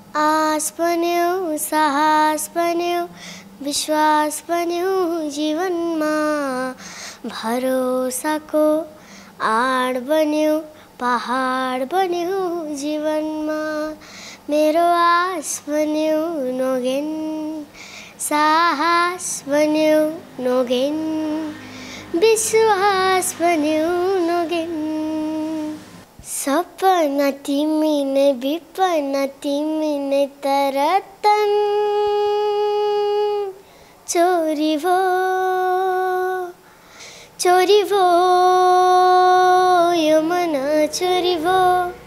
आस बन्यो साहस बन्यो विश्वास बन्यो जीवनमा भरोसाको आड बन्यो पहाड बन्यो जीवनमा मेरो आस बन्यो नोगेन साहस बन्यो नोगेन विश्वास बन्यो नोगेन सपना तिमी नै विपना तिमी नै तर तन चोरी भो यो मन चोरी भो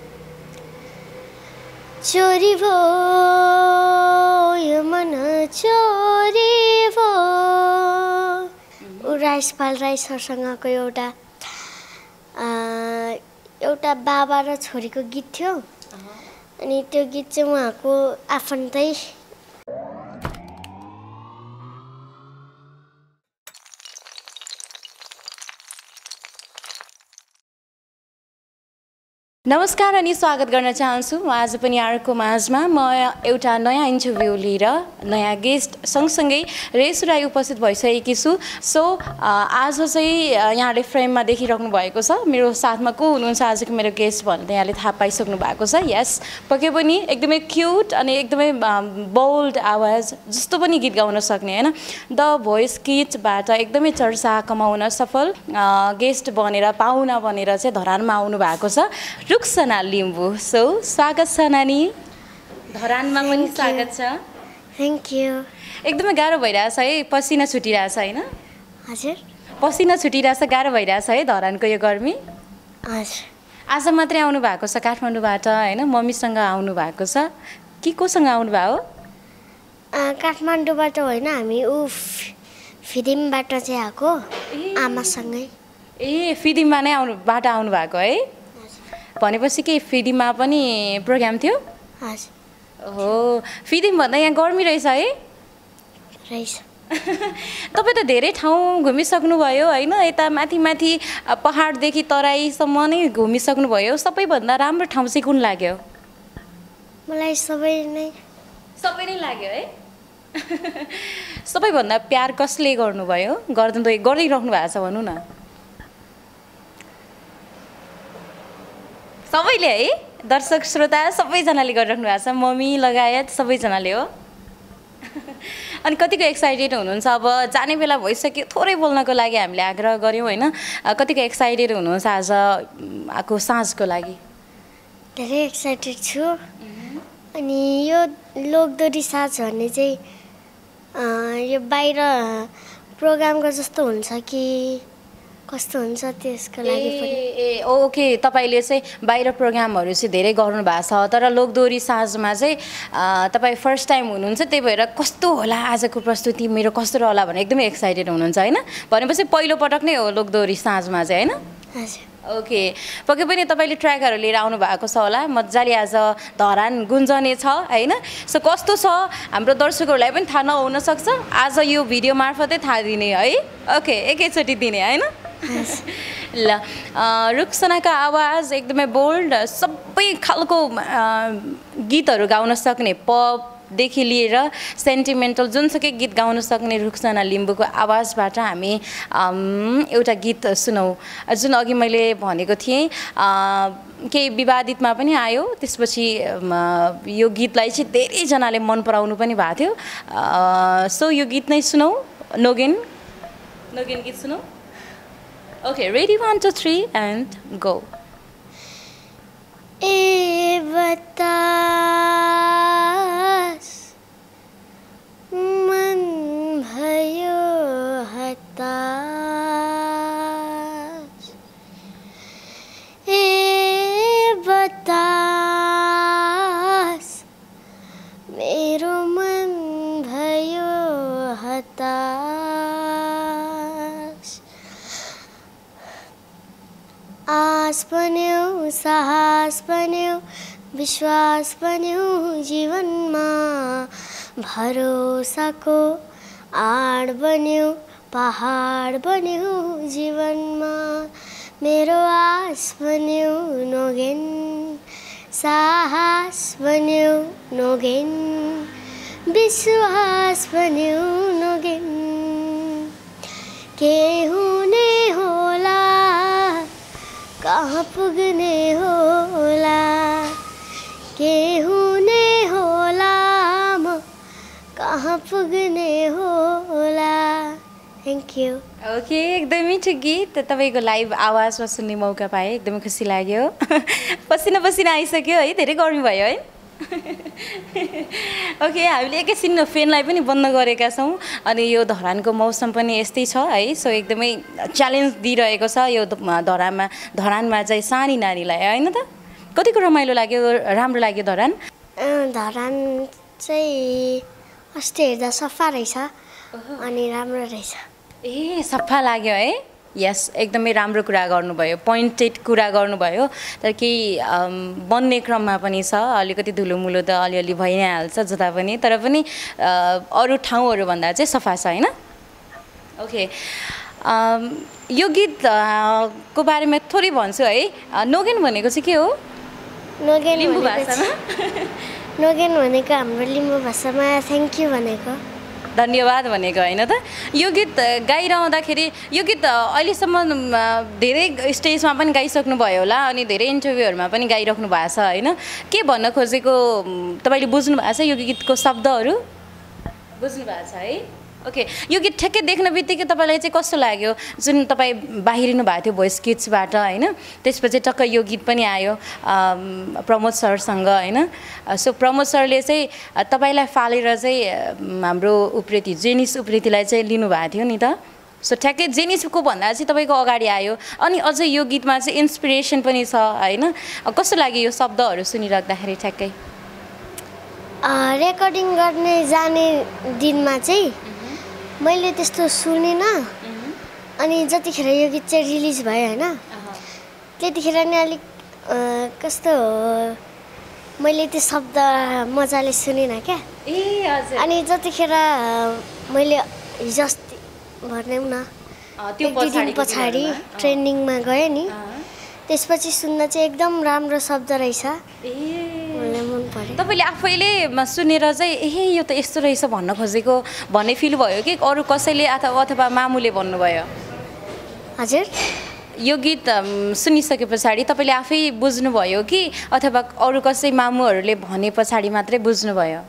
यो मन चोरी भो राइसपाल राई सरसँगको एउटा बाबा र छोरीको गीत थियो अनि त्यो गीत चाहिँ उहाँको आफन्तै नमस्कार अनि स्वागत गर्न चाहन्छु म आज पनि यहाँको माझमा म एउटा नयाँ इन्टरभ्यू लिएर नयाँ गेस्ट सँगसँगै रेसु राई उपस्थित भइसकेकी छु। सो आज चाहिँ यहाँले फ्रेममा देखिराख्नु भएको छ मेरो साथमा को हुनुहुन्छ आजको मेरो गेस्ट भनेर यहाँले थाहा पाइसक्नु भएको छ। यस पक्कै पनि एकदमै क्युट अनि एकदमै बोल्ड आवाज जस्तो पनि गीत गाउन सक्ने हैन द भोइस गीतबाट एकदमै चर्चा कमाउन सफल गेस्ट बनेर पाहुना बनेर चाहिँ धरानमा आउनु भएको छ रुक्सना लिम्बू। सो स्वागत छ नानी धरानमा पनि स्वागत छ। Thank you. एकदमै गाह्रो भइरहेछ है पसिना छुटिरहेछ हैन? हजुर पसिना छुटिरहेछ गाह्रो भइरहेछ है धरानको यो गर्मी? हजुर। आज मात्रै आउनु भएको छ काठमाडौँबाट हैन मम्मीसँग आउनु भएको छ कि कोसँग आउनु भयो? काठमाडौँबाट होइन हामी फिदिमबाट चाहिँ आएको आमासँगै। ए फिदिममा नै आउनु भएको है? भनेपछि के फिदिममा पनि प्रोग्राम थियो? हजुर। हो फिदिम भन्दा यहाँ गर्मी रहेछ है? रहेछ। तपाईँ त धेरै ठाउँ घुमिसक्नुभयो होइन यता माथि माथि पहाडदेखि तराईसम्म नै घुमिसक्नुभयो सबैभन्दा राम्रो ठाउँ चाहिँ कुन लाग्यो? मलाई सबै नै लाग्यो है? सबैभन्दा प्यार कसले गर्नुभयो गरिराख्नु भएको छ भनौँ न? सबैले है दर्शक श्रोता सबैजनाले गरिराख्नु भएको छ मम्मी लगायत सबैजनाले हो। अनि कतिको एक्साइटेड हुनुहुन्छ अब जाने बेला भइसक्यो थोरै बोल्नको लागि हामीले आग्रह गऱ्यौँ होइन कतिको एक्साइटेड हुनुहुन्छ आज आएको साँझको लागि? धेरै एक्साइटेड छु। अनि यो लोकदोरी साँझ भन्ने चाहिँ यो बाहिर प्रोग्रामको जस्तो हुन्छ कि कस्तो हुन्छ त्यसको लागि पनि ओके तपाईले चाहिँ बाहिर प्रोग्रामहरु चाहिँ धेरै गर्नु भएको छ तर लोकदोरी साँझमा चाहिँ तपाई फर्स्ट टाइम हुनुहुन्छ त्यही भएर कस्तो होला आजको प्रस्तुति मेरो कस्तो होला भनेर एकदमै एक्साइटेड हुनुहुन्छ हैन भनेपछि पहिलो पटक नै हो लोकदोरी साँझमा चाहिँ हैन हजुर ओके पक्कै पनि तपाईले ट्र्याकहरु लिएर आउनु भएको छ होला मज्जाले आज धरान गुन्जने छ हैन सो कस्तो छ हाम्रो दर्शकहरुलाई पनि थाहा नहुन सक्छ आज यो भिडियो मार्फतै थाहा दिने है ओके एकैचोटी दिने हैन ल रुक्सनाका आवाज एकदमै बोल्ड सबै खालको गीतहरु गाउन सक्ने पप देखि लिएर सेन्टिमेन्टल जुनसुकै गीत गाउन सक्ने रुक्सना लिम्बूको आवाजबाट हामी एउटा गीत सुनौ जुन अघि मैले भनेको थिएँ केही विवादितमा पनि आयो त्यसपछि यो गीतलाई चाहिँ धेरै जनाले मन पराउनु पनि भएको थियो सो यो गीत नै सुनौ नोगेन गीत सुनौ ओके रेडी 1 2 3 एन्ड गो ए बतास मन भयो हताश ए बतास मेरो मन भयो हताश आस बन्यो साहस बन्यो विश्वास बन्यो जीवनमा भरोसाको आड बन्यो पहाड बन्यो जीवनमा मेरो आस बन्यो नोगेन साहस बन्यो नोगेन विश्वास बन्यो नोगेन के हुने होला कहाँ पुग्ने होला के हुने होला म कहाँ पुग्ने होला थ्याङ्क यू ओके एकदमै मिठो गीत तपाईँको लाइभ आवाजमा सुन्ने मौका पाएँ एकदमै खुसी लाग्यो पसिना पसिना आइसक्यो है धेरै गर्मी भयो है ओके हामीले एकैछिन फ्यानलाई पनि बन्द गरेका छौँ अनि यो धरानको मौसम पनि यस्तै छ है सो एकदमै च्यालेन्ज दिइरहेको छ यो धरानमा चाहिँ सानी नानीलाई होइन त कतिको रमाइलो लाग्यो राम्रो लाग्यो धरान धरान चाहिँ अस्ति हेर्दा सफा रहेछ अनि राम्रो रहेछ ए सफा लाग्यो है यस एकदमै राम्रो कुरा गर्नुभयो पोइन्टेड कुरा गर्नुभयो तर केही बन्ने क्रममा पनि छ अलिकति धुलोमुलो त अलिअलि भइ नै हाल्छ जता पनि तर पनि अरू ठाउँहरूभन्दा चाहिँ सफा छ होइन ओके यो गीत को बारेमा थोरै भन्छु है नोगेन भनेको चाहिँ के हो नोगेन लिम्बू भाषामा नोगेन भनेको हाम्रो लिम्बू भाषामा थ्याङ्क यू भनेको धन्यवाद भनेको होइन त यो गीत गाइरहँदाखेरि यो गीत अहिलेसम्म धेरै स्टेजमा पनि गाइसक्नुभयो होला अनि धेरै इन्टरभ्यूहरूमा पनि गाइराख्नु भएको छ होइन के भन्न खोजेको तपाईँले बुझ्नु भएको छ यो गीतको शब्दहरू बुझ्नु भएको छ है ओके यो गीत ठ्याक्कै देख्न बित्तिकै तपाईँलाई चाहिँ कस्तो लाग्यो जुन तपाईँ बाहिरिनु भएको थियो भोइस किट्सबाट होइन त्यसपछि टक्क यो गीत पनि आयो प्रमोद सरसँग होइन सो प्रमोद सरले चाहिँ तपाईँलाई फालेर चाहिँ हाम्रो उप्रेती जेनिस उप्रेतीलाई चाहिँ लिनुभएको थियो नि त सो ठ्याक्कै जेनिसको भन्दा चाहिँ तपाईँको अगाडि आयो अनि अझै यो गीतमा चाहिँ इन्सपिरेसन पनि छ होइन कस्तो लाग्यो यो शब्दहरू सुनिराख्दाखेरि ठ्याक्कै रेकर्डिङ गर्ने जाने दिनमा चाहिँ मैले त्यस्तो सुनिनँ अनि जतिखेर यो गीत चाहिँ रिलिज भयो होइन त्यतिखेर नि अलिक कस्तो मैले त्यो शब्द मजाले सुनिनँ क्या ए हजुर अनि जतिखेर मैले हिजो अस्ति भनौँ न एक दुई दिन पछाडि ट्रेनिङमा गएँ नि त्यसपछि सुन्दा चाहिँ एकदम राम्रो शब्द रहेछ मलाई मन पर्यो तपाईँले आफैले सुनेर चाहिँ ए यो त यस्तो रहेछ भन्न खोजेको भन्ने फिल भयो कि अरू कसैले अथवा मामुले भन्नुभयो हजुर यो गीत सुनिसके पछाडि तपाईँले आफै बुझ्नुभयो कि अथवा अरू कसै मामुहरूले भने पछाडि मात्रै बुझ्नुभयो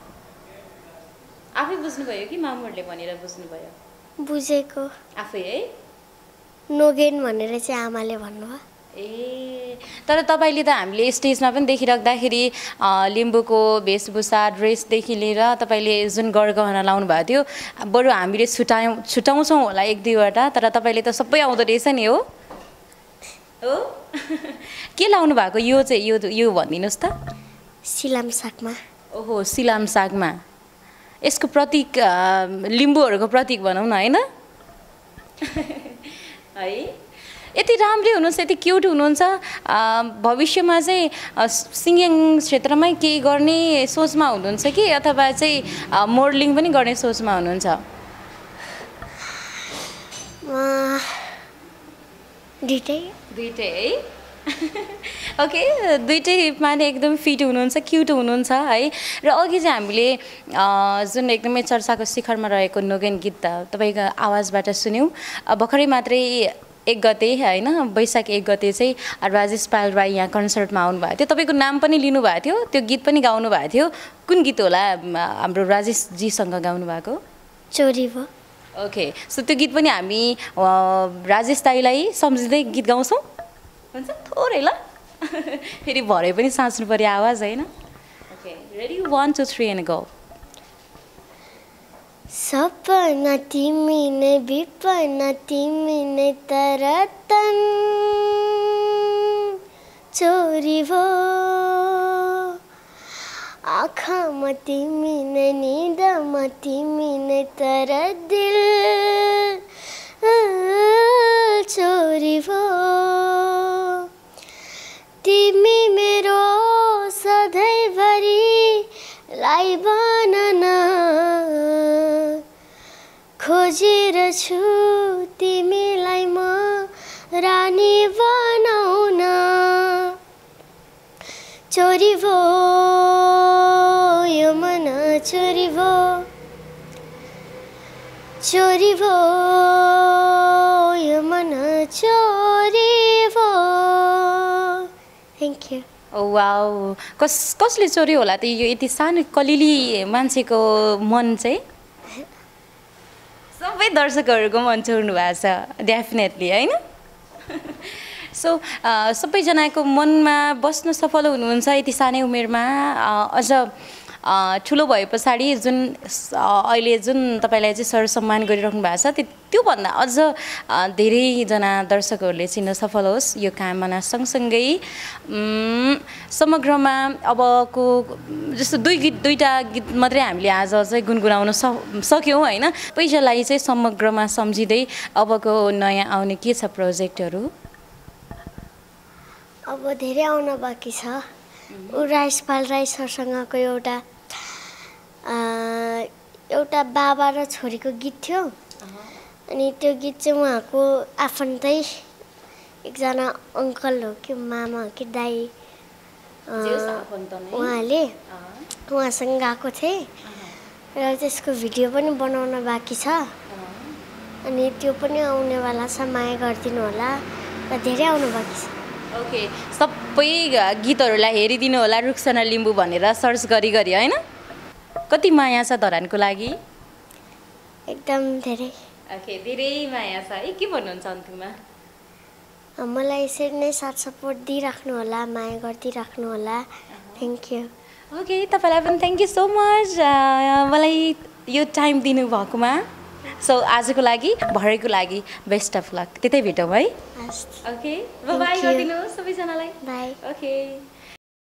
आफै बुझ्नुभयो कि मामुहरूले भनेर बुझ्नुभयो बुझेको आफै है नोगेन भनेर चाहिँ आमाले भन्नुभयो ए तर तपाईँले त हामीले स्टेजमा पनि देखिराख्दाखेरि लिम्बूको वेशभूषा ड्रेसदेखि लिएर तपाईँले जुन गरगहना लाउनु भएको थियो बरु हामीले छुटाउँछौँ होला एक दुईवटा तर तपाईँले त सबै आउँदो रहेछ नि हो हो के लाउनु भएको यो चाहिँ यो भनिदिनुहोस् त सिलाम सागमा ओहो सिलाम सागमा यसको प्रतीक लिम्बूहरूको प्रतीक भनौँ न होइन है यति राम्रै हुनुहुन्छ यति क्युट हुनुहुन्छ भविष्यमा चाहिँ सिङ्गिङ क्षेत्रमै केही गर्ने सोचमा हुनुहुन्छ कि अथवा चाहिँ मोडलिङ पनि गर्ने सोचमा हुनुहुन्छ दुईटै है ओके दुईटैमा नै एकदम फिट हुनुहुन्छ क्युट हुनुहुन्छ है र अघि चाहिँ हामीले जुन एकदमै चर्चाको शिखरमा रहेको नोगेन गीत तपाईँको आवाजबाट सुन्यौँ भर्खरै मात्रै 1 गते होइन वैशाख 1 गते चाहिँ राजेश पाल राई यहाँ कन्सर्टमा आउनुभएको थियो तपाईँको नाम पनि लिनुभएको थियो त्यो गीत पनि गाउनु भएको थियो कुन गीत होला हाम्रो राजेशजीसँग गाउनु भएको चोरी भयो ओके सो त्यो गीत पनि हामी राजेश दाईलाई सम्झिँदै गीत गाउँछौँ हुन्छ थोरै ल फेरि भरे पनि साँच्नु पर्यो आवाज होइन ओके रेडी 1 2 3 एन्ड गो सपना तिमी नै विपना तिमी नै तर तन चोरी भो आँखामा तिमी नै निदमा तिमी नै तर दिल चोरी भो तिमी मेरो सधैँभरिलाई बनान खोजेर छु तिमीलाई म रानी बनाउन चोरी भो यो मन चोरी भो यो मन चोरी भो थ्याङ्क यू वाउ कसले चोरी होला त यो यति सानो कलिली मान्छेको मन चाहिँ सबै दर्शकहरूको मन चोर्नु भएको छ डेफिनेटली होइन सो सबैजनाको मनमा बस्न सफल हुनुहुन्छ यति सानै उमेरमा अझ ठुलो भए पछाडि जुन अहिले जुन तपाईँलाई चाहिँ सरसम्मान गरिराख्नु भएको छ त्योभन्दा अझ धेरैजना दर्शकहरूले चिन्न सफल होस् यो कामना सँगसँगै समग्रमा अबको जस्तो दुईटा गीत मात्रै हामीले आज चाहिँ गुनगुनाउन सक्यौँ होइन पैसालाई चाहिँ समग्रमा सम्झिँदै अबको नयाँ आउने के छ प्रोजेक्टहरू अब धेरै आउन बाँकी छ राजपाल राई सरसँगको एउटा बाबा र छोरीको गीत थियो अनि त्यो गीत चाहिँ उहाँको आफन्तै एकजना अङ्कल हो कि मामा हो कि दाई उहाँसँग गएको थिएँ र त्यसको भिडियो पनि बनाउन बाँकी छ अनि त्यो पनि आउनेवाला छ माया गरिदिनु होला र धेरै आउनु बाँकी छ ओके सबै गीतहरूलाई हेरिदिनु होला रुक्सना लिम्बू भनेर सर्च गरी होइन कति माया छ धरानको लागि एकदम धेरै ओके धेरै माया छ है के भन्नुहुन्छ अन्तिममा मलाई यसरी नै साथ सपोर्ट दिइराख्नु होला माया गरिदिइराख्नु होला थ्याङ्क यू ओके तपाईँलाई पनि थ्याङ्क यू सो मच मलाई यो टाइम दिनुभएकोमा सो आजको लागि भरेको लागि बेस्ट अफ लक त्यतै भेटौँ है ओके बाई गरिदिनुहोस् सबैजनालाई बाई ओके